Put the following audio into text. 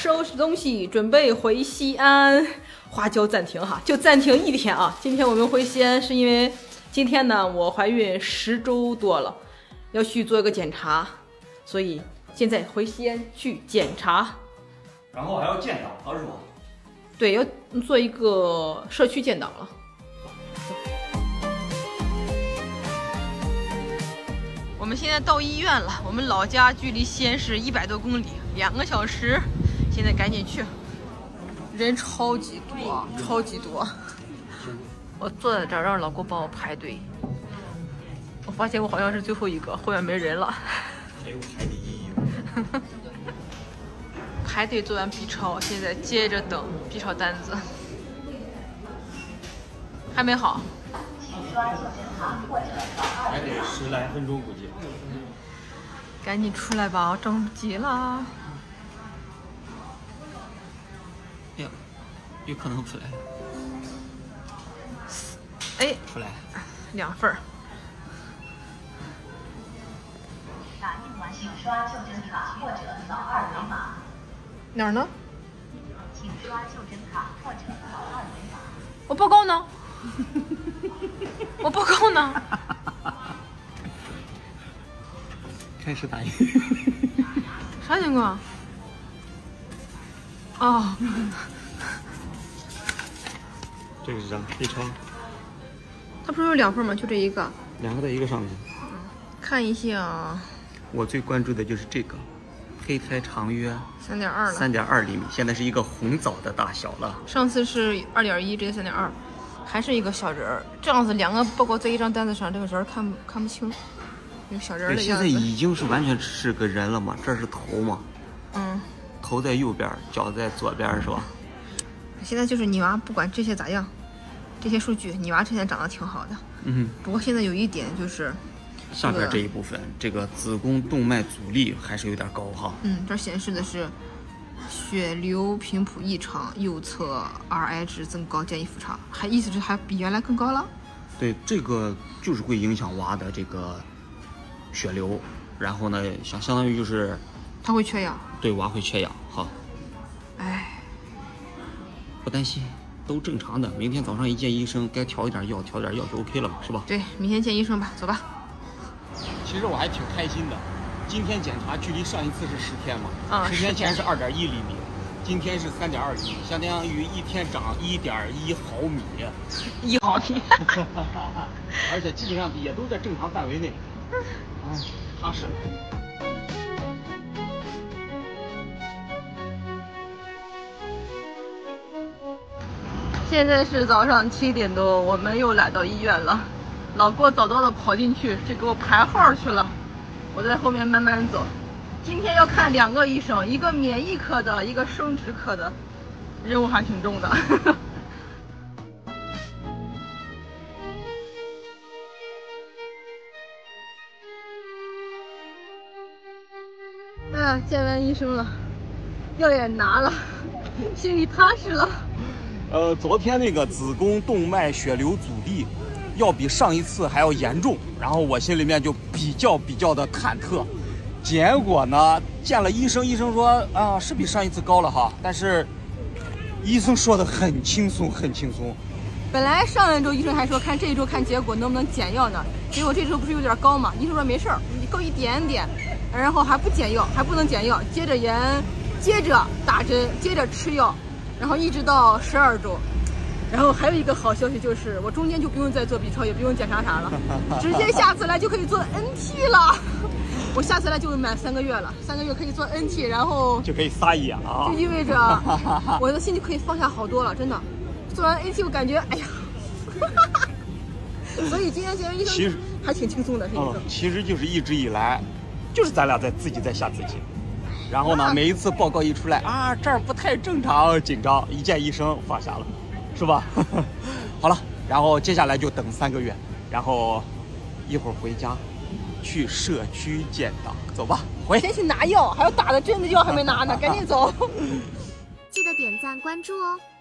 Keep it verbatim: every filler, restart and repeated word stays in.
收拾东西，准备回西安。花椒暂停哈，就暂停一天啊。今天我们回西安是因为今天呢，我怀孕十周多了，要去做一个检查，所以现在回西安去检查。 然后还要建档了是吧？ 对，要做一个社区建档了。我们现在到医院了，我们老家距离西安市一百多公里，两个小时。现在赶紧去，人超级多，超级多。我坐在这儿，让老公帮我排队。我发现我好像是最后一个，后面没人了。 还有排第一。 排队做完 B 超，现在接着等 B 超单子。还没好。 还得十来分钟估计。 赶紧出来吧，我着急了。 哎呀，有可能出来。 哎， 出来。 两份儿。 打印完请刷就诊卡或者扫二维码。 哪儿呢？ 请刷就诊卡或者扫二维码。 我报告呢？我报告呢？ 开始打印。 啥情况？哦， 这个是啥 ？B 超。 它不是有两份吗？就这一个。 两个在一个上面。 看一下。 我最关注的就是这个，胚胎长约三点二了。 三点二厘米，现在是一个红枣的大小了。 上次是二点一，这次三点二，还是一个小人儿。这样子两个报告在一张单子上，这个人儿看不看不清，有小人儿的样子。 现在已经是完全是个人了嘛？这是头嘛？ 嗯。 头在右边，脚在左边，是吧？ 现在就是你娃不管这些咋样，这些数据你娃现在长得挺好的。 嗯。 不过现在有一点就是。 下边这一部分，这个子宫动脉阻力还是有点高哈。 嗯，这显示的是血流频谱异常，右侧 R I 值增高，建议复查，还意思是还比原来更高了。 对，这个就是会影响娃的这个血流，然后呢，相相当于就是他会缺氧。 对，娃会缺氧哈。 哎， 不担心，都正常的。明天早上一见医生，该调一点药，调点药就 OK 了嘛，是吧？ 对，明天见医生吧，走吧。 其实我还挺开心的，今天检查距离上一次是十天嘛， 啊， 十天前是二点一厘米，今天是三点二厘米，相当于一天长一点一毫米， 一毫米， 而且基本上也都在正常范围内，哎，踏实。 现在是早上七点多，我们又来到医院了。老郭早早的跑进去，就给我排号去了。我在后面慢慢走。今天要看两个医生，一个免疫科的，一个生殖科的，任务还挺重的。哎呀，见完医生了，药也拿了，心里踏实了。 呃，昨天那个子宫动脉血流阻力。要比上一次还要严重，然后我心里面就比较比较的忐忑。结果呢，见了医生，医生说啊是比上一次高了哈，但是医生说的很轻松，很轻松。 本来上一周医生还说看这一周看结果能不能减药呢，结果这周不是有点高嘛？医生说没事儿，你高一点点，然后还不减药，还不能减药，接着延，接着打针，接着吃药，然后一直到十二周。然后还有一个好消息就是，我中间就不用再做 B 超，也不用检查啥了，直接下次来就可以做 N T 了。我下次来就满三个月了，三个月可以做 N T， 然后就可以撒野了， 就意味着我的心就可以放下好多了，真的。做完 N T 我感觉，哎呀，所以今天见完医生其实还挺轻松的，是医生。 其实就是一直以来，就是咱俩在自己在吓自己。然后呢，每一次报告一出来啊，这儿不太正常，紧张，一见医生放下了。是吧？好了，然后接下来就等三个月，然后一会儿回家去社区建档，走吧，回。 先去拿药，还有打的针的药还没拿呢，赶紧走。 记得点赞关注哦。